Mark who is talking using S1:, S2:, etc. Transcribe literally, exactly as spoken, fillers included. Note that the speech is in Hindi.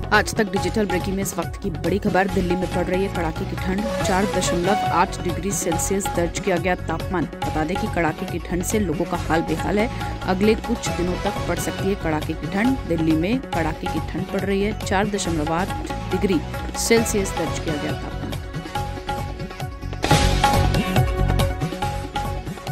S1: आज तक डिजिटल ब्रेकिंग में इस वक्त की बड़ी खबर। दिल्ली में पड़ रही है कड़ाके की ठंड। चार दशमलव आठ डिग्री सेल्सियस दर्ज किया गया तापमान। बता दें कि कड़ाके की ठंड से लोगों का हाल बेहाल है। अगले कुछ दिनों तक पड़ सकती है कड़ाके की ठंड। दिल्ली में कड़ाके की ठंड पड़ रही है। चार दशमलव आठ डिग्री सेल्सियस दर्ज किया गया तापमान।